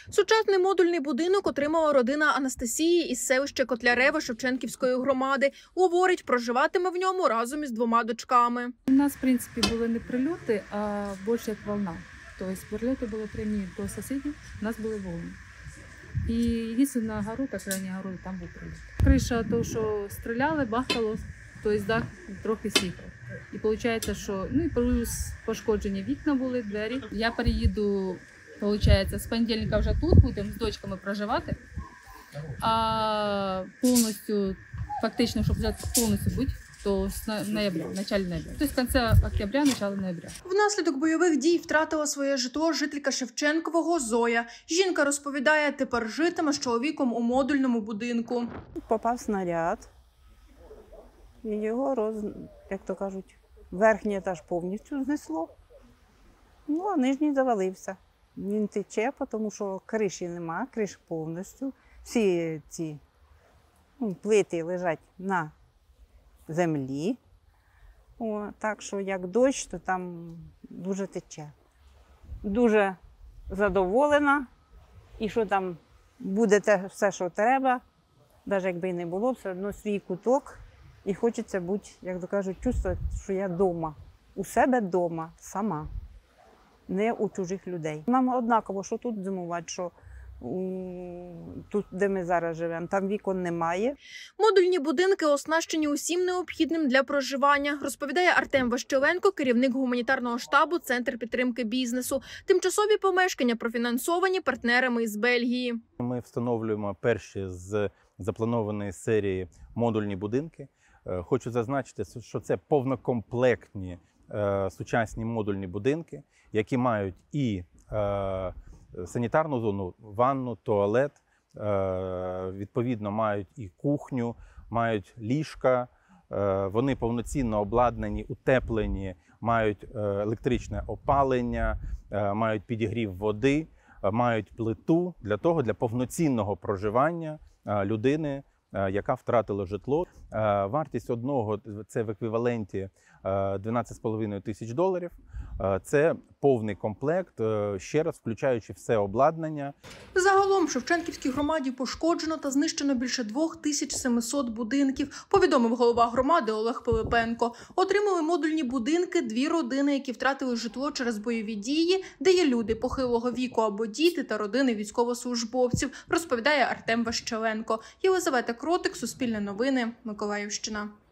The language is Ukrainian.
Сучасний модульний будинок отримала родина Анастасії із селища Котлярева Шевченківської громади. Говорить, проживатиме в ньому разом із 2 дочками. У нас, в принципі, були не прильоти, а більше як волна. Тобто прильоти були прямі до сусідів, у нас були волни. І єдине на гору, так крайня гору, там був прильот. Криша, то, що стріляли, бахкало, тобто дах трохи сіпав. І виходить, що і плюс пошкоджені вікна були, двері. Я переїду, виходить, з понедільника вже тут будемо з дочками проживати, а повністю, фактично, щоб повністю бути, то з ноября, в началі ноября. Тобто з кінця октября, начало ноября. Внаслідок бойових дій втратила своє житло жителька Шевченкового Зоя. Жінка розповідає, тепер житиме з чоловіком у модульному будинку. Попав снаряд, і його, як то кажуть, верхній етаж повністю знесло, а нижній завалився. Він тече, тому що криші нема, криш повністю. Всі ці плити лежать на землі. Так що як дощ, то там дуже тече. Дуже задоволена, і що там буде те все, що треба, навіть якби і не було, все одно свій куток. І хочеться бути, як то кажуть, чувствувати, що я вдома, у себе вдома, сама, не у чужих людей. Нам однаково, що тут зимувати, що тут, де ми зараз живемо, там вікон немає. Модульні будинки оснащені усім необхідним для проживання, розповідає Артем Ващеленко, керівник гуманітарного штабу «Центр підтримки бізнесу». Тимчасові помешкання профінансовані партнерами із Бельгії. Ми встановлюємо перші з запланованої серії модульні будинки. Хочу зазначити, що це повнокомплектні сучасні модульні будинки, які мають і санітарну зону, ванну, туалет, відповідно мають і кухню, мають ліжка, вони повноцінно обладнані, утеплені, мають електричне опалення, мають підігрів води, мають плиту для повноцінного проживання людини, яка втратила житло. Вартість одного – це в еквіваленті $12,5 тисяч. Це повний комплект, ще раз включаючи все обладнання. Загалом в Шевченківській громаді пошкоджено та знищено більше 2700 будинків, повідомив голова громади Олег Пилипенко. Отримали модульні будинки 2 родини, які втратили житло через бойові дії, де є люди похилого віку або діти та родини військовослужбовців, розповідає Артем Ващеленко. Єлизавета Кротик, Суспільне новини, Миколаївщина.